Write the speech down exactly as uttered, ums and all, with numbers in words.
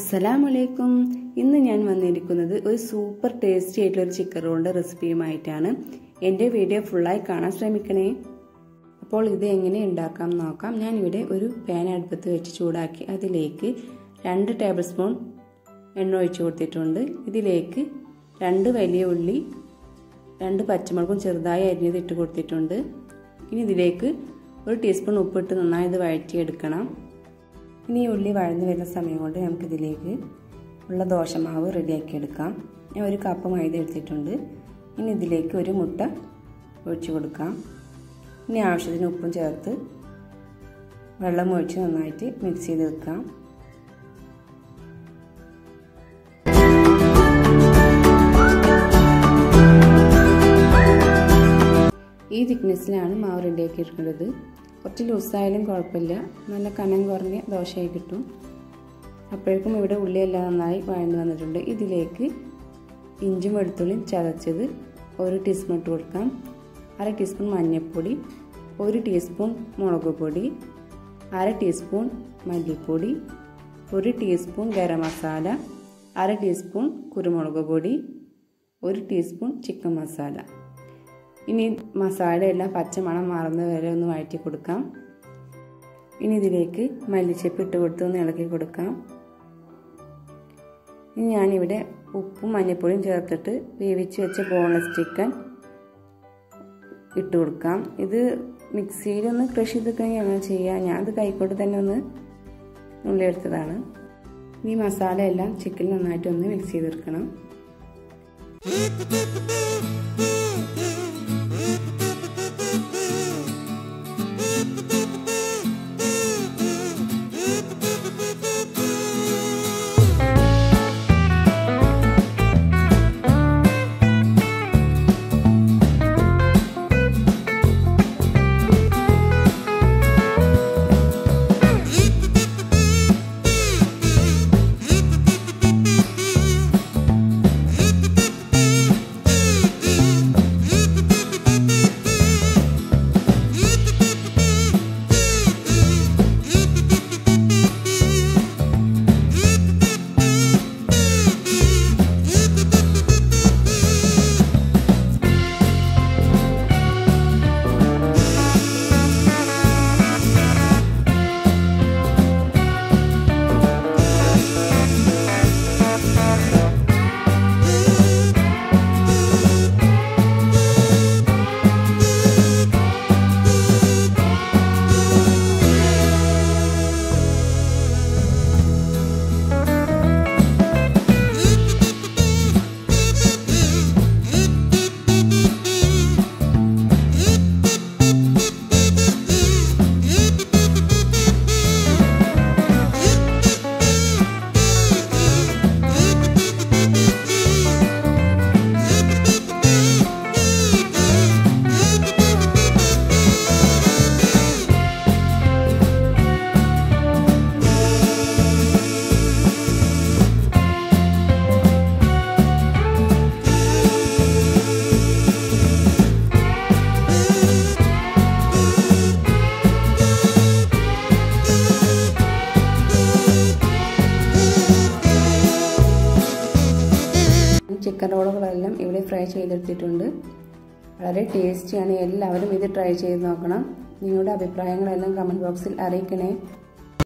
അസ്സലാമലൈക്കും. ഇന്ന് ഞാൻ വന്നിരിക്കുന്നത് ഒരു സൂപ്പർ ടേസ്റ്റി ആയിട്ടുള്ള ഒരു ചിക്കൻ റോളിൻ്റെ റെസിപ്പിയുമായിട്ടാണ്. എൻ്റെ വീഡിയോ ഫുള്ളായി കാണാൻ ശ്രമിക്കണേ. അപ്പോൾ ഇത് എങ്ങനെ ഉണ്ടാക്കാം നോക്കാം. ഞാനിവിടെ ഒരു പാൻ അടുപ്പത്ത് വെച്ച് ചൂടാക്കി അതിലേക്ക് രണ്ട് ടേബിൾ സ്പൂൺ എണ്ണ ഒഴിച്ചു കൊടുത്തിട്ടുണ്ട്. ഇതിലേക്ക് രണ്ട് വലിയ ഉള്ളി, രണ്ട് പച്ചമുളകും ചെറുതായി അരിഞ്ഞത് ഇട്ട് കൊടുത്തിട്ടുണ്ട്. ഇനി ഇതിലേക്ക് ഒരു ടീസ്പൂൺ ഉപ്പിട്ട് നന്നായി ഇത് വഴറ്റിയെടുക്കണം. ഇനി ഈ ഉള്ളി വഴന്ന് വരുന്ന സമയം കൊണ്ട് നമുക്കിതിലേക്ക് ഉള്ള ദോശമാവ് റെഡിയാക്കി എടുക്കാം. ഞാൻ ഒരു കപ്പ് മൈദ എടുത്തിട്ടുണ്ട്. ഇനി ഇതിലേക്ക് ഒരു മുട്ട ഒഴിച്ചു കൊടുക്കാം. ഇനി ആവശ്യത്തിന് ഉപ്പും ചേർത്ത് വെള്ളം ഒഴിച്ച് നന്നായിട്ട് മിക്സ് ചെയ്തെടുക്കാം. ഈ തിക്നെസ്സിലാണ് മാവ് റെഡിയാക്കി എടുക്കേണ്ടത്. കുറച്ച് ലൂസായാലും കുഴപ്പമില്ല, നല്ല കനം കുറഞ്ഞ ദോശയായി കിട്ടും. അപ്പോഴേക്കും ഇവിടെ ഉള്ളിയെല്ലാം നന്നായി വഴന്നു വന്നിട്ടുണ്ട്. ഇതിലേക്ക് ഇഞ്ചും വെളുത്തുള്ളിയും ചതച്ചത് ഒരു ടീസ്പൂൺ ഇട്ട് കൊടുക്കാം. അര ടീസ്പൂൺ മഞ്ഞൾപ്പൊടി, ഒരു ടീസ്പൂൺ മുളക് പൊടി, അര ടീസ്പൂൺ മല്ലിപ്പൊടി, ഒരു ടീസ്പൂൺ ഗരം മസാല, അര ടീസ്പൂൺ കുരുമുളക് പൊടി, ഒരു ടീസ്പൂൺ ചിക്കൻ മസാല. ഇനി മസാലയെല്ലാം പച്ചമണം മാറുന്നത് വരെ ഒന്ന് വഴറ്റി കൊടുക്കാം. ഇനി ഇതിലേക്ക് മല്ലിച്ചപ്പ് ഇട്ട് കൊടുത്ത് ഒന്ന് ഇളക്കി കൊടുക്കാം. ഇനി ഞാനിവിടെ ഉപ്പും മഞ്ഞൾപ്പൊടിയും ചേർത്തിട്ട് വേവിച്ച് വെച്ച ബോൺലെസ് ചിക്കൻ ഇട്ട് കൊടുക്കാം. ഇത് മിക്സിയിലൊന്ന് ക്രഷ് ചെയ്തൊക്കെ അങ്ങനെ ചെയ്യാം. ഞാൻ അത് കൈക്കോട്ട് തന്നെ ഒന്ന് നുള്ളിയെടുത്തതാണ്. ഈ മസാല എല്ലാം ചിക്കൻ നന്നായിട്ട് ഒന്ന് മിക്സ് ചെയ്തെടുക്കണം. ചിക്കൻ റോളുകളെല്ലാം ഇവിടെ ഫ്രൈ ചെയ്തെടുത്തിട്ടുണ്ട്. വളരെ ടേസ്റ്റിയാണ്. എല്ലാവരും ഇത് ട്രൈ ചെയ്ത് നോക്കണം. നിങ്ങളുടെ അഭിപ്രായങ്ങളെല്ലാം കമൻറ്റ് ബോക്സിൽ അറിയിക്കണേ.